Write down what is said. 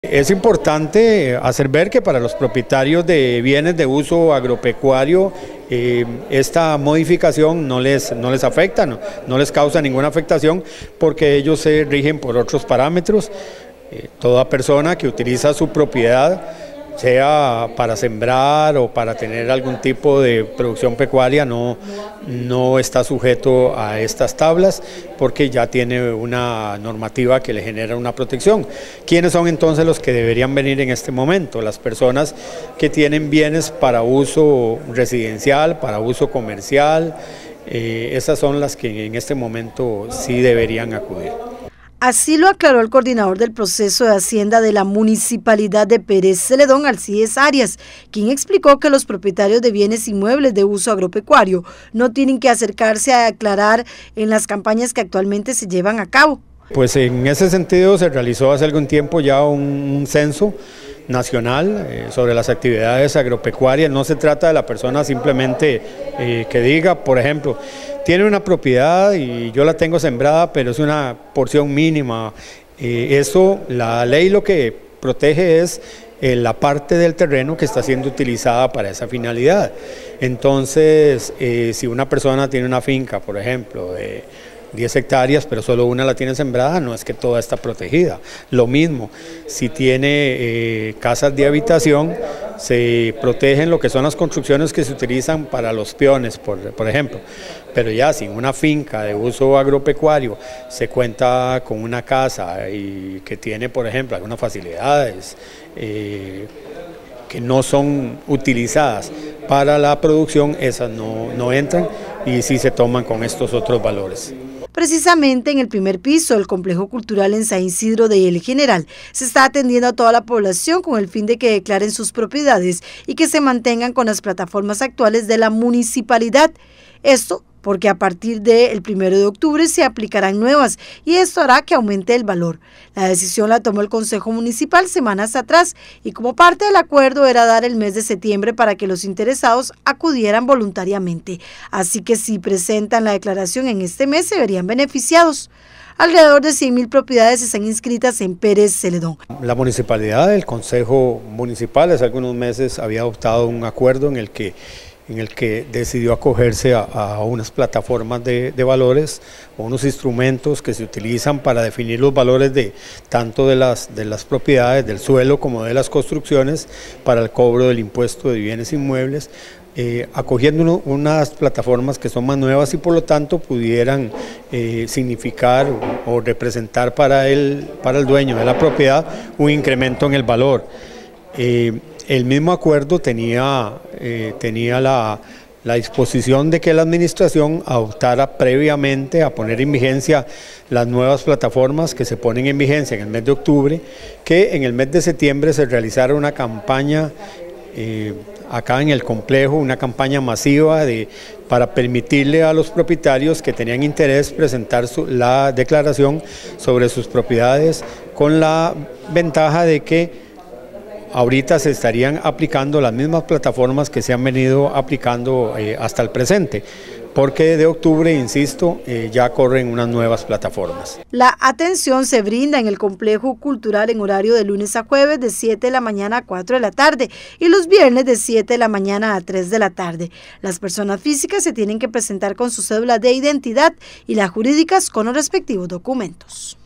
Es importante hacer ver que para los propietarios de bienes de uso agropecuario esta modificación no les afecta, no les causa ninguna afectación porque ellos se rigen por otros parámetros. Toda persona que utiliza su propiedad, sea para sembrar o para tener algún tipo de producción pecuaria, no está sujeto a estas tablas porque ya tiene una normativa que le genera una protección. ¿Quiénes son entonces los que deberían venir en este momento? Las personas que tienen bienes para uso residencial, para uso comercial, esas son las que en este momento sí deberían acudir. Así lo aclaró el coordinador del proceso de Hacienda de la Municipalidad de Pérez Celedón, Alcides Arias, quien explicó que los propietarios de bienes inmuebles de uso agropecuario no tienen que acercarse a declarar en las campañas que actualmente se llevan a cabo. Pues en ese sentido se realizó hace algún tiempo ya un censo nacional sobre las actividades agropecuarias. No se trata de la persona simplemente que diga, por ejemplo, tiene una propiedad y yo la tengo sembrada, pero es una porción mínima. Eso, la ley lo que protege es la parte del terreno que está siendo utilizada para esa finalidad. Entonces, si una persona tiene una finca, por ejemplo, de 10 hectáreas, pero solo una la tiene sembrada, no es que toda está protegida. Lo mismo, si tiene casas de habitación, se protegen lo que son las construcciones que se utilizan para los peones, por ejemplo. Pero ya si una finca de uso agropecuario se cuenta con una casa y que tiene, por ejemplo, algunas facilidades que no son utilizadas para la producción, esas no entran y sí se toman con estos otros valores. Precisamente en el primer piso del complejo cultural en San Isidro de El General se está atendiendo a toda la población con el fin de que declaren sus propiedades y que se mantengan con las plataformas actuales de la municipalidad. Esto porque a partir del 1 de octubre se aplicarán nuevas y esto hará que aumente el valor. La decisión la tomó el Consejo Municipal semanas atrás y como parte del acuerdo era dar el mes de septiembre para que los interesados acudieran voluntariamente. Así que si presentan la declaración en este mes se verían beneficiados. Alrededor de 100.000 propiedades están inscritas en Pérez Celedón. La municipalidad, el Consejo Municipal, hace algunos meses había adoptado un acuerdo en el que decidió acogerse a unas plataformas de valores o unos instrumentos que se utilizan para definir los valores tanto de las propiedades, del suelo como de las construcciones para el cobro del impuesto de bienes inmuebles, acogiendo unas plataformas que son más nuevas y por lo tanto pudieran significar o representar para el dueño de la propiedad un incremento en el valor. El mismo acuerdo tenía la disposición de que la administración adoptara previamente a poner en vigencia las nuevas plataformas que se ponen en vigencia en el mes de octubre, que en el mes de septiembre se realizara una campaña acá en el complejo, una campaña masiva para permitirle a los propietarios que tenían interés presentar la declaración sobre sus propiedades, con la ventaja de que ahorita se estarían aplicando las mismas plataformas que se han venido aplicando hasta el presente, porque de octubre, insisto, ya corren unas nuevas plataformas. La atención se brinda en el complejo cultural en horario de lunes a jueves de 7 de la mañana a 4 de la tarde y los viernes de 7 de la mañana a 3 de la tarde. Las personas físicas se tienen que presentar con su cédula de identidad y las jurídicas con los respectivos documentos.